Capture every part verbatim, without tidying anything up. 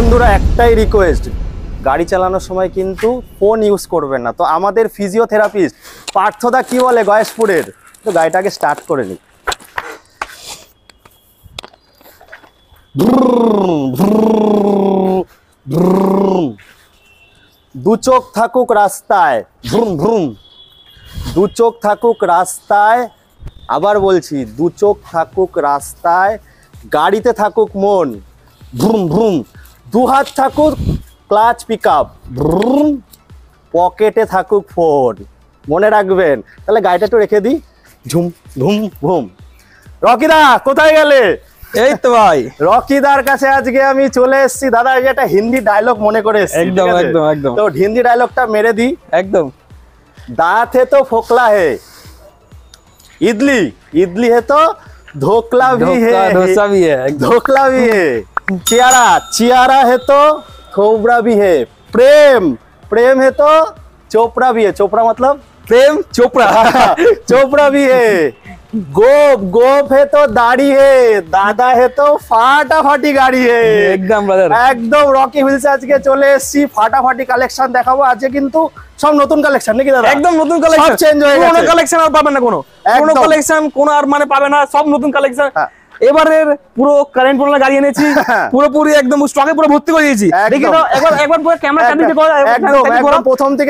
বন্ধুরা একটাই রিকোয়েস্ট, গাড়ি চালানোর সময় কিন্তু ফোন ইউজ করবেন না। তো আমাদের ফিজিওথেরাপিস্ট পার্থদা কি বলে গয়েশপুরের, তো গাড়িটাকে স্টার্ট করে নিই। দু চোখ থাকুক রাস্তায়, ভ্রুম ভ্রুম, দু চোখ থাকুক রাস্তায়, আবার বলছি দু চোখ থাকুক রাস্তায়, গাড়িতে থাকুক মন, ভ্রুম ভ্রুম, দু হাত থাকুক ক্লাচ পিক আপ, ভ্রুম, পকেটে থাকুক ফোন। মনে রাখবেন। তাহলে গাড়িটা একটু রেখে দিই, ঝুম ধুম ভুম। রকিদা কোথায় গেলে? এই তো ভাই, রকিদার কাছে আজকে আমি চলে এসেছি। দাদা এই একটা হিন্দি ডায়লগ মনে করে এসেছি। একদম একদম একদম। তো হিন্দি ডায়লগটা মেরে দিই। একদম। दांत है तो फोकला है, इडली इडली है तो धोकला भी है, डोसा भी है, धोकला भी है। चियारा चियारा है तो खोबरा भी है, प्रेम प्रेम है तो चोपड़ा भी है। चोपड़ा मतलब प्रेम चोपड़ा। चोपड़ा भी है। गोप गोप है तो दाढ़ी है, दादा है तो फाटाफाटी गाड़ी है। एकदम ब्रादार, একদম রকি হুইলস আজকে চলে এসেছি। ফাটাফাটি কালেকশন দেখাবো আজকে, কিন্তু সব নতুন কালেকশন নাকি দাদা? একদম নতুন কালেকশন, সব চেঞ্জ হয়ে গেছে। কোনো কালেকশন আর পাবে না, কোনো কোনো কালেকশন কোন আর মানে পাবে না, সব নতুন কালেকশন। এবারের পুরো কারেন্ট পোলা গাড়ি এনেছি, পুরোপুরি একদম স্টকে পুরো ভর্তি করে দিয়েছি। দেখি তো একবার একবার পুরো ক্যামেরা চারদিকে ঘোরা, একদম একদম প্রথম থেকে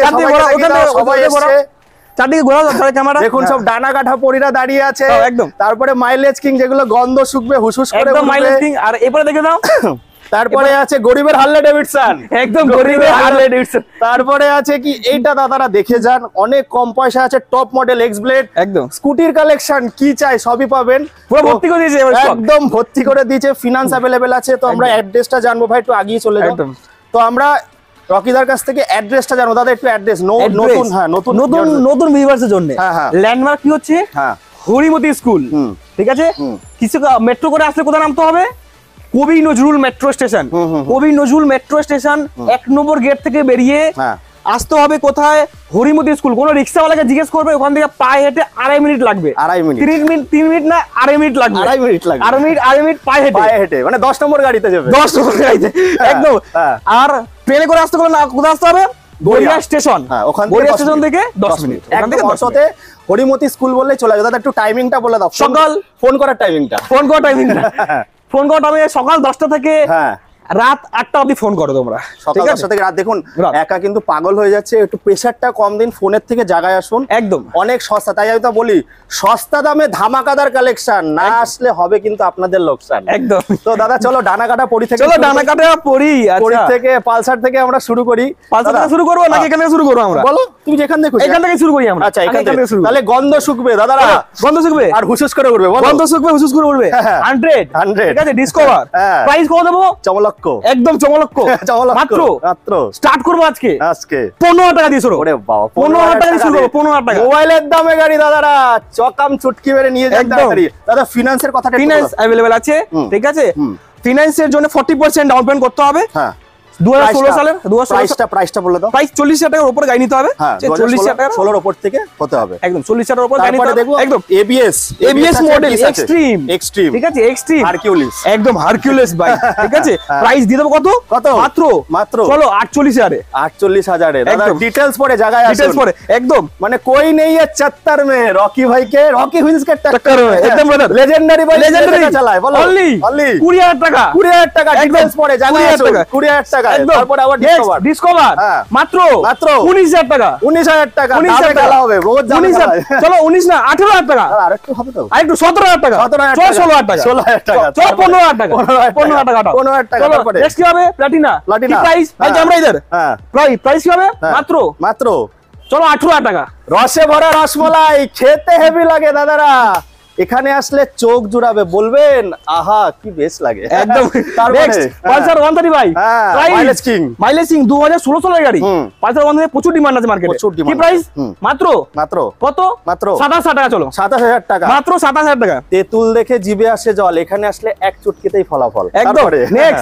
সবাই এসেছে। চারদিকে ঘোরা তারপরে ক্যামেরা। দেখুন সব ডানা কাঠা পরিরা দাঁড়িয়ে আছে একদম। তারপরে মাইলেজ কিং, যেগুলো গন্ধ শুকবে হুসুস করে একদম মাইলেজ কিং। আর এবারে দেখে দাও, তারপরে আছে গরিবের হার্লে ডেভিডসন, একদম গরিবের হার্লে ডেভিডসন। তারপরে আছে কি এইটা দাদারা দেখে যান, অনেক কম পয়সা আছে, টপ মডেল এক্স ব্লেড, একদম স্কুটির কালেকশন কি চাই সবই পাবেন, পুরো ভর্তি করে দিয়েছে, একদম ভর্তি করে দিয়েছে। ফিনান্স अवेलेबल আছে। তো আমরা অ্যাড্রেসটা জানবো ভাই, একটু আগিয়ে চলে যাও। তো আমরা রকিদার কাছ থেকে অ্যাড্রেসটা জানবো। দাদা একটু অ্যাড্রেস নতুন, হ্যাঁ নতুন নতুন নতুন ভিউয়ার্সের জন্য ল্যান্ডমার্ক কি হচ্ছে, হ্যাঁ হরিমতি স্কুল, ঠিক আছে। কিছু মেট্রো করে আসলে কোথায় নামতে হবে? কবি নজরুল মেট্রো স্টেশন। কবি নজরুল মেট্রো স্টেশন এক নম্বর গেট থেকে বেরিয়ে আসতে হবে কোথায়? হরিমতি স্কুল। কোন রিক্সাওয়ালাকে জিজ্ঞেস করবে, ওখান থেকে পায়ে হেঁটে আড়াই মিনিট লাগবে। আড়াই মিনিট তিন মিনিট তিন মিনিট না আড়াই মিনিট লাগবে। আড়াই মিনিট লাগবে আড়াই মিনিট আড়াই মিনিট পায়ে হেঁটে পায়ে হেঁটে মানে দশ নম্বর গাড়িতে যাবে। দশ নম্বর গাড়িতে একদম। আর ট্রেনে করে আসতে গেলে কোথায় আসতে হবে? গড়িয়া স্টেশন। হ্যাঁ, ওখান থেকে গড়িয়া স্টেশন থেকে দশ মিনিট। এখান থেকে দশতে হরিমতি স্কুল বললে চলে যাবে। দাদা একটু টাইমিংটা বলে দাও, সকাল ফোন করার টাইমিংটা। ফোন করার টাইমিংটা ফোন করার টাইমিং সকাল দশটা থেকে হ্যাঁ রাত আটটা অবধি ফোন করো তোমরা। সকাল দশটা থেকে রাত। দেখুন একা কিন্তু পাগল হয়ে যাচ্ছে, একটু প্রেসারটা কম দিন, ফোনের থেকে জায়গায় আসুন। একদম অনেক সস্তা। তাই আমি তো বলি সস্তা দামে ধামাকাদার কালেকশন, না আসলে হবে কিন্তু আপনাদের লোকসান। একদম। তো দাদা চলো ডানা কাটা পরি থেকে, চলো ডানা কাটা পরি পরি থেকে পালসার থেকে আমরা শুরু করি। পালসার থেকে শুরু করব নাকি এখান থেকে শুরু করব? আমরা বলো, তুমি যেখান থেকে খুশি এখান থেকে শুরু করি আমরা। আচ্ছা এখান থেকে শুরু। তাহলে গন্ধ শুকবে দাদারা, গন্ধ শুকবে আর হুসুস করে উঠবে। বলো গন্ধ শুকবে হুসুস করে উঠবে। হান্ড্রেড হান্ড্রেড ঠিক আছে। ডিসকভার প্রাইস কত দেবো? চমলক্ষ, একদম চমলক্ষ মাত্র মাত্র। স্টার্ট করব আজকে আজকে পনেরো টাকা দিয়ে শুরু। ওরে বাবা, পনেরো টাকা দিয়ে শুরু করব। পনেরো টাকা মোবাইলের দামে গাড়ি দাদারা, চকাম চুটকি মেরে নিয়ে যান তাড়াতাড়ি। দাদা ফিনান্সের কথাটা, ফিনান্স अवेलेबल আছে, ঠিক আছে। ফিনান্সের জন্য চল্লিশ পার্সেন্ট ডাউন পেমেন্ট করতে হবে। হ্যাঁ দুই হাজার ষোলো সালের প্রাইসটা প্রাইসটা বলে দাও। প্রাইস চল্লিশ হাজার টাকার উপর গাড়ি নিতে হবে। চল্লিশ হাজার টাকা ষোলোর উপর থেকে হতে হবে, একদম চল্লিশ হাজার টাকার উপর গাড়ি নিতে হবে। একদম ABS ABS model extreme extreme ঠিক আছে। এক্সট্রিম হারকিউলিস, একদম হারকিউলিস ভাই, ঠিক আছে। প্রাইস দিয়ে দেব কত? কত? মাত্র মাত্র চলো আটচল্লিশ হাজারে। আটচল্লিশ হাজারে দাদা ডিটেইলস পরে জায়গায় আসুন। ডিটেইলস পরে একদম মানে कोई नहीं है चत्तर में रॉकी भाई के रॉकी व्हील्स के टक्कर में एकदम ब्रदर लेजेंडरी भाई लेजेंडरी চালায়। বলো অনলি অনলি কুড়ি হাজার টাকা কুড়ি হাজার টাকা ডিটেইলস পরে জায়গায় আসুন। কুড়ি হাজার টাকা। তারপর আবার ডিসকভার ডিসকভার মাত্র মাত্র উনিশ হাজার টাকা উনিশ হাজার টাকা দামে খেলা হবে। রোজ উনিশ হাজার চলো উনিশ না আঠারো হাজার টাকা আর একটু হবে তো আর একটু সতেরো হাজার টাকা চলো ষোলো হাজার টাকা ষোলো হাজার টাকা চলো পনেরো হাজার টাকা পনেরো হাজার টাকা পনেরো হাজার টাকা। তারপরে নেক্সট কি হবে? প্লাটিনা প্লাটিনা প্রাইস ভাই আমরা इधर হ্যাঁ প্রাইস প্রাইস কি হবে? মাত্র মাত্র চলো আঠারো হাজার টাকা। রসে ভরা রসমালাই খেতে হেভি লাগে দাদারা, এখানে আসলে চোখ জুড়াবে, বলবেন আহা কি বেশ লাগে একদম। নেক্সট পালসার একশো তিরিশ ভাই মাইলেজ কিং মাইলেজ কিং দুই হাজার ষোলো সালের গাড়ি। পালসার একশো তিরিশ প্রচুর ডিমান্ড আছে মার্কেটে। কি প্রাইস? মাত্র মাত্র কত? মাত্র সাতাশ হাজার টাকা। চলো সাতাশ হাজার টাকা মাত্র সাতাশ হাজার টাকা। তেঁতুল দেখে জিভে আসে জল, এখানে আসলে এক চুটকিতেই ফলাফল। একদম। নেক্সট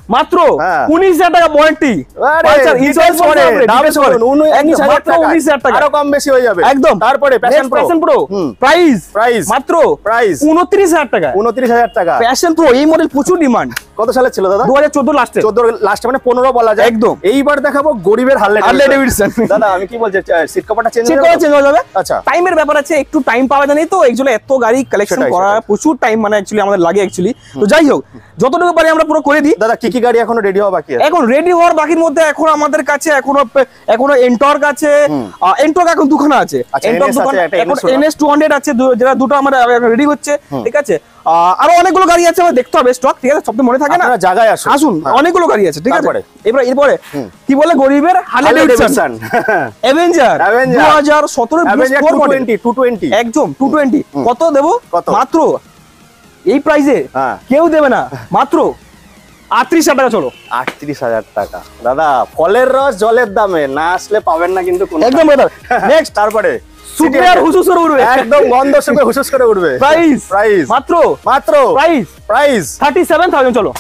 মাত্র উনিশ হাজার টাকা ওয়ারেন্টি, উনিশ হাজার টাকা, আরো কম বেশি হয়ে যাবে একদম। তারপরে passion pro, passion pro price price মাত্র প্রাইস উনত্রিশ হাজার টাকা, উনত্রিশ হাজার টাকা। প্যাশন প্রো এই মডেল প্রচুর ডিমান্ড। কত সালে ছিল দাদা? দু হাজার চোদ্দ লাস্টে, চোদ্দ লাস্টে মানে পনেরো বলা যায় একদম। এইবার দেখাবো গরিবের হার্লে ডেভিডসন। দাদা আমি কি বলছি, সিট কভারটা চেঞ্জ চেঞ্জ চেঞ্জ হয়ে যাবে। আচ্ছা, টাইমের ব্যাপার আছে, একটু টাইম পাওয়া যায় না তো একচুয়ালি এত গাড়ি কালেকশন করা প্রচুর টাইম মানে অ্যাকচুয়ালি আমাদের লাগে অ্যাকচুয়ালি। তো যাই হোক যতটুকু পারি আমরা পুরো করে দিই। দাদা কি কি গাড়ি এখনো রেডি হওয়া বাকি আছে? এখন রেডি হওয়ার বাকির মধ্যে এখন আমাদের কাছে এখনো এখনো এন্টর্ক আছে, এন্টর্ক এখন দুখানা আছে, এন্টর্ক দুখানা, এখন এন এস টু হান্ড্রেড আছে, যেটা দুটো আমাদের রেডি হচ্ছে, ঠিক আছে। আরো অনেকগুলো গাড়ি আছে, আমাদের দেখতে হবে স্টক, ঠিক আছে, সব তো মনে থাকে না, জায়গায় আসুন আসুন অনেকগুলো গাড়ি আছে, ঠিক আছে। এবার এরপরে কি বলে গরিবের হার্লে ডেভিডসন অ্যাভেঞ্জার দুই হাজার সতেরো মডেল টু টোয়েন্টি একদম টু টোয়েন্টি। কত দেবো? মাত্র এই প্রাইসে কেউ দেবে না, মাত্র আটত্রিশ হাজার টাকা। চলো আটত্রিশ হাজার টাকা দাদা, ফলের রস জলের দামে, না আসলে পাবেন না কিন্তু একদম। নেক্সট তারপরে সুপার হুসুস করে উঠবে, একদম গন্ধ শুকে হুসুস করে উঠবে। প্রাইস প্রাইস মাত্র মাত্র price price thirty seven thousand. চলো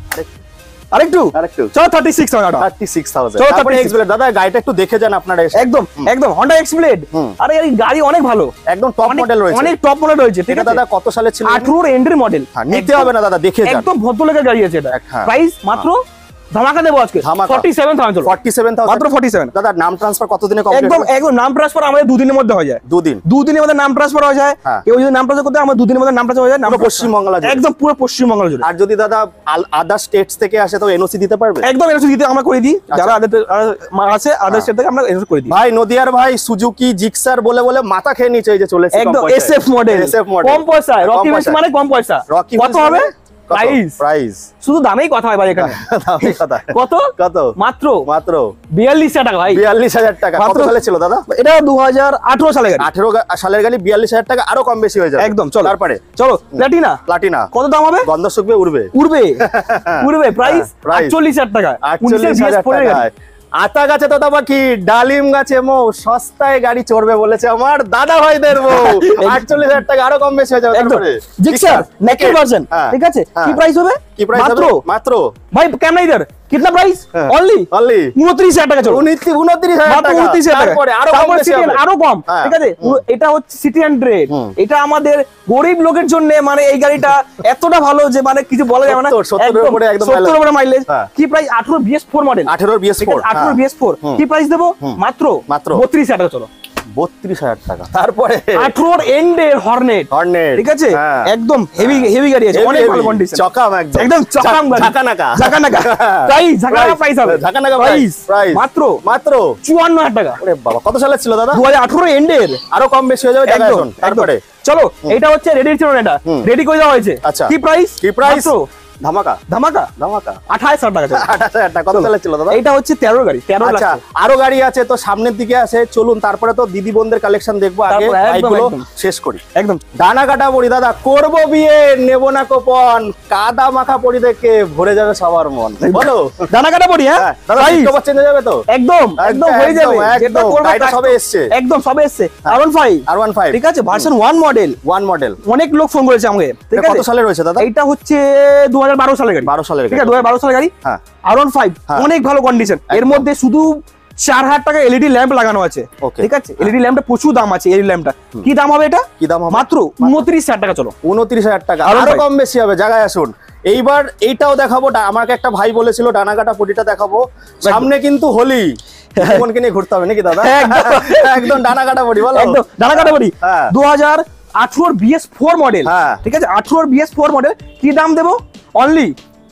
আরেকটু আরেকটু চলো thirty six thousand, thirty six thousand. তারপরে এক্সপ্লেড দাদা গাড়িটা একটু দেখে যান আপনারা এসে। একদম একদম হন্ডা এক্সপ্লেড। আরে এই গাড়ি অনেক ভালো, একদম টপ মডেল রয়েছে, অনেক টপ মডেল রয়েছে, ঠিক আছে দাদা। কত সালে ছিল? আঠারো এন্ডের মডেল, নিতে হবে না দাদা, দেখে যান, একদম ভদ্রলোকের গাড়ি আছে এটা। প্রাইস মাত্র ধামাকা দেবো আজকে forty seven thousand. Forty seven thousand মাত্র ফর্টি সেভেন। দাদা নাম ট্রান্সফার কতদিনে কমপ্লিট? একদম একদম নাম ট্রান্সফার আমাদের দুদিনের মধ্যে হয়ে যায়, দুদিন দুদিনের মধ্যে নাম ট্রান্সফার হয়ে যায়। কেউ যদি নাম ট্রান্সফার করতে আমাদের দুদিনের মধ্যে নাম ট্রান্সফার হয়ে যায়, নাম পশ্চিমবাংলা একদম পুরো পশ্চিমবাংলা জুড়ে। আর যদি দাদা আদার স্টেটস থেকে আসে তো এনওসি দিতে পারবে? একদম এনওসি দিতে আমরা করে দিই, যারা আদার আছে আদার স্টেট থেকে আমরা এনওসি করে দিই। ভাই নদিয়ার ভাই সুজুকি জিক্সার বলে বলে মাথা খেয়ে নিচে এই যে চলেছে, একদম এসএফ মডেল, এসএফ মডেল, কম পয়সা, রকি বেস মানে কম পয়সা। কত হবে প্রাইস? প্রাইস শুধু দামেই কথা হয় ভাই এখানে, দামেই কথা। কত কত? মাত্র মাত্র বিয়াল্লিশ হাজার টাকা ভাই, বিয়াল্লিশ হাজার টাকা। কত সালে ছিল দাদা? এটা দু হাজার আঠারো সালে গাড়ি, আঠারো সালের গাড়ি, বিয়াল্লিশ হাজার টাকা, আরো কম বেশি হয়ে যাবে একদম। চলো তারপরে চলো প্লাটিনা, প্লাটিনা কত দাম হবে? গন্ধ শুকবে উড়বে উড়বে উড়বে। প্রাইস আটচল্লিশ হাজার টাকা, আটচল্লিশ হাজার টাকা। আতা গাছে তো পাখি, ডালিম গাছে মো, সস্তায় গাড়ি চড়বে বলেছে আমার দাদা ভাইদের বউ। আটচল্লিশ হাজার টাকা, আরো কম বেশি হয়ে যাবে। তারপরে জিক্সার নেকেড ভার্সন, ঠিক আছে। কি প্রাইস হবে? কি প্রাইস হবে? মাত্র ভাই ক্যামেরা ইধার কিতনা প্রাইস? অনলি অনলি উনত্রিশ হাজার টাকা। চলো উনত্রিশ হাজার টাকা, উনত্রিশ হাজার টাকা। তারপরে আরো কম বেশি হবে, আরো কম, ঠিক আছে। এটা হচ্ছে সিটি হান্ড্রেড, এটা আমাদের গরিব লোকের জন্য মানে এই গাড়িটা এতটা ভালো যে মানে কিছু বলা যাবে না। সত্তর এর উপরে একদম সত্তর এর উপরে মাইলেজ। কি প্রাইস? আঠারো বিএস ফোর মডেল, আঠারো বিএস ফোর, আঠারো বিএস ফোর। কি প্রাইস দেবো? মাত্র মাত্র বত্রিশ হাজার টাকা। চলো বত্রিশ হাজার টাকা। তারপরে আঠারোর এন্ডের হর্নেট, হর্নেট, ঠিক আছে, একদম হেভি হেভি গাড়ি আছে, অনেক ভালো কন্ডিশন, চকাম একদম একদম চকাম গাড়ি, ঝাকানাকা ঝাকানাকা। প্রাইস ঝাকানাকা প্রাইস হবে, ঝাকানাকা প্রাইস প্রাইস মাত্র মাত্র চুয়ান্ন হাজার টাকা। ওরে বাবা, কত সালে ছিল দাদা? দু হাজার আঠারো এন্ডের, আরো কম বেশি হয়ে যাবে জায়গা এখন। তারপরে চলো এটা হচ্ছে রেডি ছিল না, এটা রেডি করে দেওয়া হয়েছে। আচ্ছা কি প্রাইস? কি প্রাইস? ধামাকা ধামাকা ধামাকা আঠাশ হাজার টাকা। আঠাশ হাজার টাকা। কত সালে ছিল দাদা? এটা হচ্ছে তেরো গাড়ি, তেরো। আচ্ছা আরো গাড়ি আছে তো সামনের দিকে আছে, চলুন তারপরে তো দিদি বোনদের কালেকশন দেখবো, আগে বাইকগুলো শেষ করি। একদম ডানা কাটা পড়ি দাদা, করবো বিয়ে নেবো না কোপন, কাদা মাখা পড়ি দেখে ভরে যাবে সবার মন। বলো ডানা কাটা পড়ি। হ্যাঁ দাদা কভার চেঞ্জ হয়ে যাবে তো? একদম একদম হয়ে যাবে, একদম গাড়িটা সবে এসেছে, একদম সবে এসেছে। R one five, R one five, ঠিক আছে, version one model, one model. অনেক লোক ফোন করেছে আমাকে, ঠিক আছে। কত সালে রয়েছে দাদা? এটা হচ্ছে দু হাজার বারো সালের গাড়ি, বারো সালের, ঠিক আছে, দু হাজার বারো সালের গাড়ি। হ্যাঁ আর ওয়ান ফাইভ, অনেক ভালো কন্ডিশন। এর মধ্যে শুধু চার হাজার টাকা এলইডি ল্যাম্প লাগানো আছে, ঠিক আছে। এলইডি ল্যাম্পটা প্রচুর দাম আছে, এলইডি ল্যাম্পটা কি দাম হবে? এটা কি দাম হবে? মাত্র উনত্রিশ হাজার টাকা। চলো উনত্রিশ হাজার টাকা, আরো কম বেশি হবে, জায়গায় আসুন। এইবার এইটাও দেখাবো, আমাকে একটা ভাই বলেছিল ডানাকাটা পটিটা দেখাবো, সামনে কিন্তু হোলি, জীবনকে নিয়ে ঘুরতে হবে নাকি দাদা? একদম ডানাকাটা পটি, বলো একদম ডানাকাটা পটি। দু হাজার আঠারোর বিএস ফোর মডেল, ঠিক আছে, আঠারোর বিএস ফোর মডেল। কি দাম দেবো? Only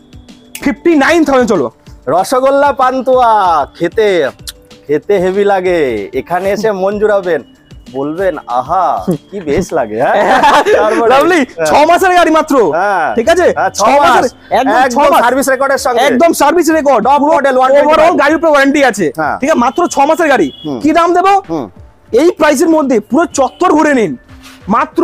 fifty nine thousand. চলো রসগোল্লা পান্তুয়া খেতে খেতে হেভি লাগে, এখানে এসে মন জুড়াবেন, বলবেন আহা কি বেশ লাগে। লাভলি, ছ মাসের গাড়ি মাত্র, ঠিক আছে, ছ মাসের একদম সার্ভিস রেকর্ডের সঙ্গে, একদম সার্ভিস রেকর্ড, মডেল ওভারঅল গাড়ির উপর ওয়ারেন্টি আছে, ঠিক আছে, মাত্র ছ মাসের গাড়ি। কি দাম দেবো? এই প্রাইসের মধ্যে পুরো চত্বর ঘুরে নিন, মাত্র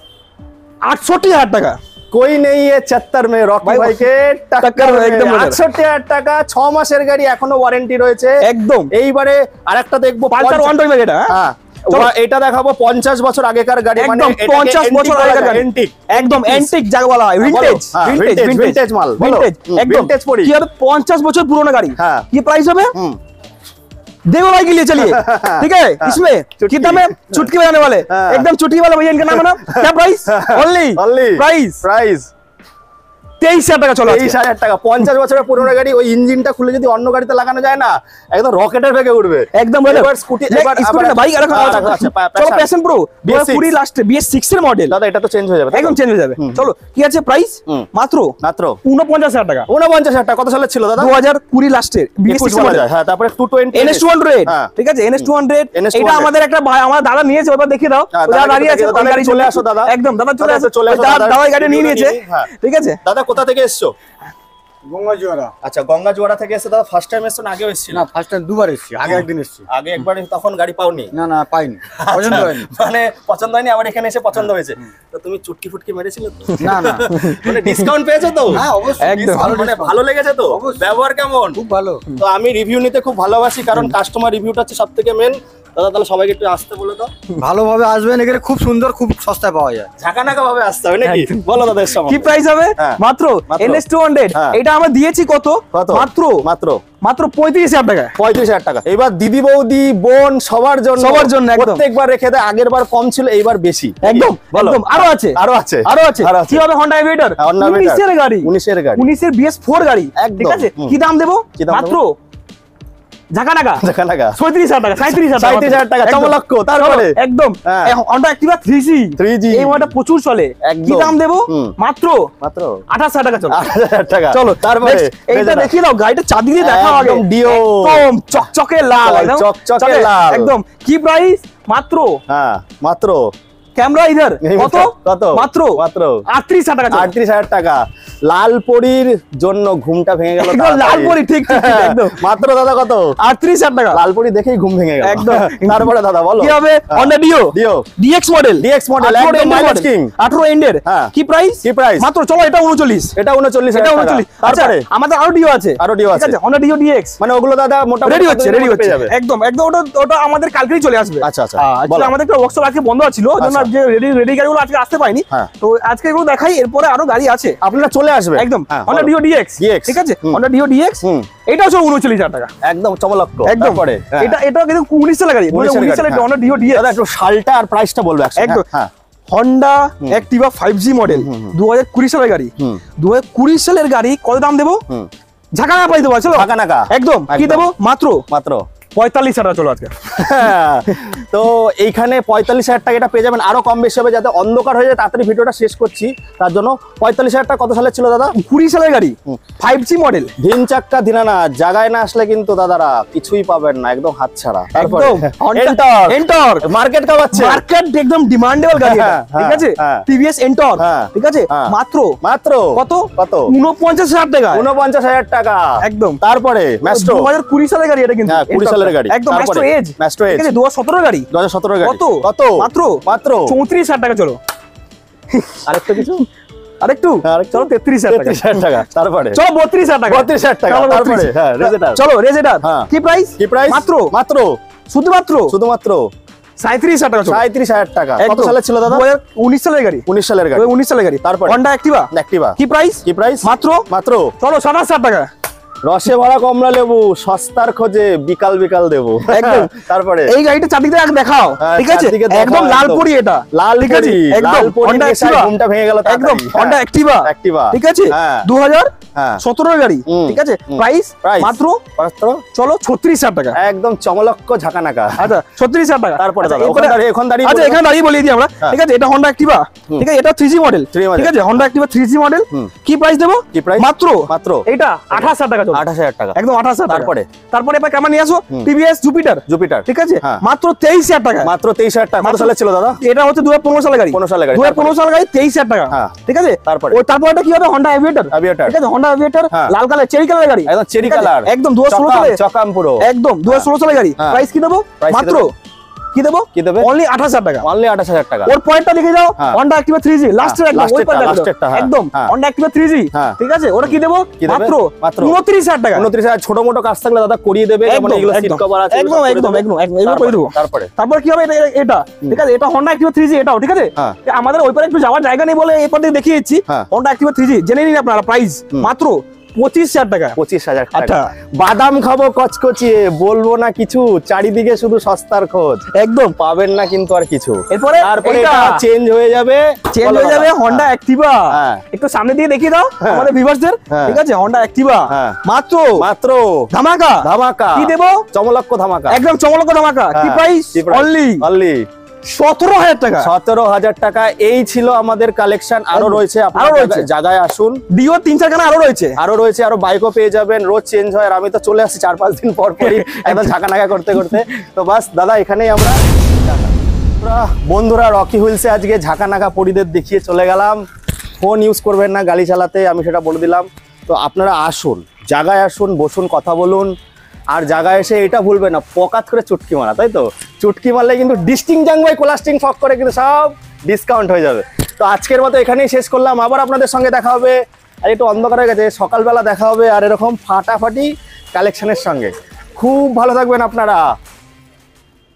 আটষট্টি হাজার টাকা। कोई नहीं है चत्तर में रॉकी भाई के टक्कर একদম আটষট্টি হাজার টাকা, ছ মাসের গাড়ি, এখনো ওয়ারেন্টি রয়েছে একদম। এইবারে আরেকটা দেখবো, পালসার ওয়ান টোয়েন্টি, এটা হ্যাঁ এটা দেখাবো পঞ্চাশ বছর আগেকার গাড়ি, মানে একদম পঞ্চাশ বছর আগেকার গাড়ি, এন্টিক, একদম এন্টিক যাকে বলা হয়, ভিনটেজ ভিনটেজ ভিনটেজ মাল, ভিনটেজ একদম ভিনটেজ পড়ি। কি হবে পঞ্চাশ বছর পুরনো গাড়ি, হ্যাঁ। কি প্রাইস হবে? देखो भाई के लिए चलिए, ठीक है। इसमें कितना में चुटकी बजाने वाले, एकदम चुटकी वाला भैया, इनका नाम है ना, क्या प्राइस? ओनली प्राइस प्राइस তেইশ হাজার টাকা। চলো তেইশ হাজার টাকা, পঞ্চাশ বছরের পুরনো গাড়ি। ওই ইঞ্জিনটা খুলে যদি অন্য গাড়িতে লাগানো যায় না, একদম রকেটের বেগে উঠবে একদম। এবার স্কুটি, এবার স্কুটিটা বাইক আর চলো প্যাশন প্রো দুই হাজার কুড়ি লাস্টে বি এস সিক্স এর মডেল দাদা, এটা তো চেঞ্জ হয়ে যাবে, একদম চেঞ্জ হয়ে যাবে। চলো কি আছে প্রাইস? মাত্র মাত্র ঊনপঞ্চাশ হাজার টাকা। ঊনপঞ্চাশ হাজার টাকা কত সালে ছিল দাদা? দুই হাজার কুড়ি লাস্টের বি এস সিক্স মডেল। হ্যাঁ, তারপরে two twenty N S two hundred, ঠিক আছে, এন এস টু হান্ড্রেড। এটা আমাদের একটা ভাই, আমার দাদা নিয়েছে, ওটা দেখিয়ে দাও, দাদা দাঁড়িয়ে আছে, গাড়ি চলে আসো দাদা, একদম দাদা চলে আসো, চলে আসো, দাদা গাড়ি নিয়ে নিয়েছে, ঠিক আছে। দাদা কোথা থেকে এসছো? গঙ্গাজোয়ারা। আচ্ছা, গঙ্গাজোয়ারা থেকে এসে দাদা ফার্স্ট টাইম এসছো না আগেও এসেছিল? না, ফার্স্ট টাইম দুবার এসেছি, আগে একদিন এসেছি। আগে একবার তখন গাড়ি পাওনি? না না পাইনি, পছন্দ হয়নি, মানে পছন্দ হয়নি, আবার এখানে এসে পছন্দ হয়েছে। তো তুমি চুটকি ফুটকি মেরেছিলে তো? না না, মানে ডিসকাউন্ট পেয়েছো তো? হ্যাঁ অবশ্যই, একদম মানে ভালো লেগেছে তো? ব্যবহার কেমন? খুব ভালো। তো আমি রিভিউ নিতে খুব ভালোবাসি, কারণ কাস্টমার রিভিউটা হচ্ছে সবথেকে মেন। দাদা তাহলে সবাইকে একটু আসতে বলে দাও। ভালোভাবে আসবেন, এখানে খুব সুন্দর, খুব সস্তায় পাওয়া যায়, ঝাঁকানাকা ভাবে আসতে হবে নাকি? বলো দাদা কি প্রাইস হবে? মাত্র এন এস টু হান্ড্রেড, এটা আমরা দিয়েছি কত? মাত্র মাত্র মাত্র পঁয়ত্রিশ হাজার টাকা। পঁয়ত্রিশ হাজার টাকা। এবার দিদি বৌদি বোন সবার জন্য, সবার জন্য প্রত্যেকবার রেখে দেয়। আগের বার কম ছিল, এইবার বেশি, একদম একদম। আরো আছে আরো আছে আরো আছে কি হবে? হন্ডা এভিয়েটর উনিশ এর গাড়ি, উনিশ এর গাড়ি, উনিশ এর বি এস ফোর গাড়ি, ঠিক আছে। কি দাম দেবো? মাত্র ঝাঁকানাকা ঝাঁকানাকা ছয়ত্রিশ হাজার টাকা, সাঁইত্রিশ হাজার সাঁইত্রিশ হাজার টাকা, চমলক্ষ। তারপরে একদম Honda Activa three G, three G এই মডেলটা প্রচুর চলে। কি দাম দেবো? মাত্র মাত্র আঠাশ হাজার টাকা। চলো আঠাশ হাজার টাকা। চলো তারপরে এইটা দেখিয়ে দাও, গাড়িটা চাঁদিয়ে দেখাও আগে, ডিও একদম চকচকে লাল, একদম চকচকে লাল একদম। কি প্রাইস? মাত্র হ্যাঁ মাত্র ক্যামেরা ইধার কত? কত? মাত্র মাত্র আটত্রিশ হাজার টাকা। আটত্রিশ হাজার টাকা। লাল পরীর জন্য ঘুমটা ভেঙে গেল। লাল পরী, ঠিক ঠিক একদম। মাত্র দাদা কত? আটত্রিশ হাজার টাকা। লাল পরী দেখেই ঘুম ভেঙে গেল একদম। তারপরে দাদা বলো কি হবে? Honda Dio Dio DX model, DX model একদম মাইলেজ কিং, আঠারো এন্ডের। কি প্রাইস? কি প্রাইস? মাত্র চলো এটা উনচল্লিশ, এটা উনচল্লিশ, এটা উনচল্লিশ। আচ্ছা আমাদের আরো ডিও আছে, আরো ডিও আছে, হন্ডা ডিও ডিএক্স, মানে ওগুলো দাদা মোটামুটি রেডি হচ্ছে, রেডি হচ্ছে একদম একদম। ওটা ওটা আমাদের কালকেই চলে আসবে। আচ্ছা আচ্ছা, বলো। আমাদের একটা ওয়ার্কশপ আজকে বন্ধ ছিল, জন্য যে রেডি রেডি গাড়িগুলো আজকে আসতে পাইনি, তো আজকে এগুলো দেখাই, এরপরে আরো গাড়ি আছে, আপনারা চলে আসবে একদম। হন্ডা ডিও ডিএক্স, ঠিক আছে, হন্ডা ডিও ডিএক্স, এটা হচ্ছে উনচল্লিশ হাজার টাকা, একদম চমলক্ষ একদম। পরে এটা এটা কিন্তু উনিশ সালের গাড়ি, উনিশ সালের হন্ডা ডিও ডিএক্স। দাদা একটু সালটা আর প্রাইসটা বলবে একদম। Honda Activa five G model, দু হাজার কুড়ি সালের গাড়ি, দু হাজার কুড়ি সালের গাড়ি। কত দাম দেবো? ঝাঁকানাকা প্রাইস দেবো, চলো ঝাঁকানাকা একদম। কি দেবো? মাত্র মাত্র পঁয়তাল্লিশ হাজার। চলো আজকে তো এইখানে পঁয়তাল্লিশ হাজার টাকা এটা পেয়ে যাবেন, আরো কম বেশি হবে, যাতে অন্ধকার হয়ে যায়। তাড়াতাড়ি ভিডিওটা শেষ করছি, তার জন্য পঁয়তাল্লিশ হাজার টাকা। কত সালের ছিল দাদা? কুড়ি সালের গাড়ি, ফাইভ জি মডেল, দিন চাক্কা দিনানা, জায়গায় না আসলে কিন্তু দাদারা কিছুই পাবেন না, একদম হাতছাড়া। তারপরে এন্টর্ক, এন্টর্ক মার্কেট কামাচ্ছে, মার্কেট একদম ডিমান্ডেবল গাড়ি, ঠিক আছে, টিভিএস এন্টর্ক, ঠিক আছে। মাত্র মাত্র কত? কত? উনপঞ্চাশ হাজার টাকা, উনপঞ্চাশ হাজার টাকা একদম। তারপরে ম্যাস্ট্রো দু হাজার কুড়ি সালের গাড়ি, এটা কিন্তু কুড়ি সালের গাড়ি, একদম। ম্যাস্ট্রো এজ, ম্যাস্ট্রো এজ, ঠিক আছে, দু হাজার সতেরো গাড়ি, দু হাজার সতেরো গাড়ি। কত? কত? মাত্র মাত্র চৌত্রিশ হাজার টাকা। চলো আরেকটা কিছু, আরেকটু চলো তেত্রিশ হাজার টাকা। তারপরে চলো বত্রিশ হাজার টাকা, বত্রিশ হাজার টাকা। তারপরে হ্যাঁ রেজেটার, চলো রেজেটার। কি প্রাইস? কি প্রাইস? মাত্র মাত্র শুধুমাত্র শুধুমাত্র সাঁইত্রিশ হাজার টাকা। সাঁইত্রিশ হাজার টাকা। কত সালে ছিল দাদা? দু হাজার উনিশ সালের গাড়ি, উনিশ সালের গাড়ি, উনিশ সালের গাড়ি। তারপর হন্ডা অ্যাক্টিভা, অ্যাক্টিভা কি প্রাইস? কি প্রাইস? মাত্র মাত্র চলো সাতাশ হাজার টাকা। রসে ভরা কমলা লেবু সস্তার খোঁজে বিকাল বিকাল দেবো, একদম। তারপরে এই গাড়িটা চারদিকে দেখাও, ঠিক আছে, একদম লাল পরি, এটা লাল পরি, লাল পরি হন্ডা অ্যাক্টিভা, ঘুমটা ভেঙে গেল একদম। হন্ডা অ্যাক্টিভা, অ্যাক্টিভা, ঠিক আছে, দু হাজার সতেরো গাড়ি, ঠিক আছে। প্রাইস মাত্র মাত্র চলো ছত্রিশ হাজার টাকা, একদম চমলক্ষ ঝাঁকানাকা। আচ্ছা ছত্রিশ হাজার টাকা। তারপরে এখন দাঁড়িয়ে এখন দাঁড়িয়ে আচ্ছা এখানে দাঁড়িয়ে বলিয়ে দিই আমরা, ঠিক আছে। এটা হন্ডা অ্যাক্টিভা, ঠিক আছে, এটা থ্রি জি মডেল, ঠিক আছে, Honda Activa three G model. কি প্রাইস দেবো? কি প্রাইস? মাত্র মাত্র এটা আঠাশ হাজার টাকা। আঠাশ হাজার টাকা, একদম আঠাশ হাজার। তারপরে তারপরে এবার কেমন নিয়ে আসো? টিভিএস জুপিটার, জুপিটার, ঠিক আছে, মাত্র তেইশ হাজার টাকা। মাত্র তেইশ হাজার টাকা। কত সালে ছিল দাদা? এটা হচ্ছে দু হাজার পনেরো সালের গাড়ি, পনেরো সালের গাড়ি, দু হাজার পনেরো সালের গাড়ি, তেইশ হাজার টাকা, ঠিক আছে। তারপরে ওই তারপর এটা কি হবে? হন্ডা এভিয়েটর, এভিয়েটর, ঠিক আছে, হন্ডা এভিয়েটর লাল কালার, চেরি কালার গাড়ি, একদম চেরি কালার, একদম দু হাজার ষোলো সালে, চকাম পুরো, একদম দু হাজার ষোলো সালের গাড়ি। প্রাইস কি দেবো? মাত্র কি দেবো কি দেবে অনলি আঠাশ হাজার টাকা অনলি আঠাশ হাজার টাকা ওর পয়েন্টটা দেখে যাও Honda Activa থ্রি জি লাস্টের একদম ওই পয়েন্টটা একদম Honda Activa থ্রি জি ঠিক আছে ওটা কি দেবো মাত্র মাত্র উনত্রিশ হাজার টাকা উনত্রিশ হাজার ছোট মোটো কাজ থাকলে দাদা করিয়ে দেবে মানে এগুলো সিট কভার আছে একদম একদম একদম এগুলো করে দেবো তারপরে তারপর কি হবে এটা ঠিক আছে এটা Honda Activa থ্রি জি এটাও ঠিক আছে আমাদের ওই পারে একটু যাওয়ার জায়গা নেই বলে এই পারে দেখিয়ে দিচ্ছি Honda Activa থ্রি জি জেনে নিন আপনারা প্রাইস মাত্র পঁচিশ হাজার টাকা পঁচিশ হাজার টাকা বাদাম খাবো কচকচিয়ে বলবো না কিছু চারিদিকে শুধু সস্তার খোঁজ একদম পাবেন না কিন্তু আর কিছু এরপরে তারপরে এটা চেঞ্জ হয়ে যাবে চেঞ্জ হয়ে যাবে Honda Activa একটু সামনে দিয়ে দেখিয়ে দাও আমাদের ভিউয়ার্সদের ঠিক আছে Honda Activa মাত্র মাত্র ধামাকা ধামাকা কি দেবো চমলক্ষ ধামাকা একদম চমলক্ষ ধামাকা কি প্রাইস অনলি অনলি সতেরো হাজার টাকা সতেরো হাজার টাকা এই ছিল আমাদের কালেকশন আরো রয়েছে আপনারা জায়গায় আসুন ডিও তিন চারখানা আরো রয়েছে আরো রয়েছে আরো বাইকও পেয়ে যাবেন রোজ চেঞ্জ হয় আর আমি তো চলে আসছি চার পাঁচ দিন পর পরই একদম ঝাঁকানাকা করতে করতে তো বাস দাদা এখানেই আমরা বন্ধুরা রকি হুইলসে আজকে ঝাঁকানাকা পরিদের দেখিয়ে চলে গেলাম ফোন ইউজ করবেন না গাড়ি চালাতে আমি সেটা বলে দিলাম তো আপনারা আসুন জায়গায় আসুন বসুন কথা বলুন আর জায়গায় এসে এটা ভুলবে না পকাত করে চুটকি মারা তাই তো চুটকি মারলে কিন্তু ডিস্টিং জাংবাই কোলাস্টিং ফক করে কিন্তু সব ডিসকাউন্ট হয়ে যাবে তো আজকের মতো এখানেই শেষ করলাম আবার আপনাদের সঙ্গে দেখা হবে আর একটু অন্ধকার হয়ে গেছে সকালবেলা দেখা হবে আর এরকম ফাটাফাটি কালেকশনের সঙ্গে খুব ভালো থাকবেন আপনারা।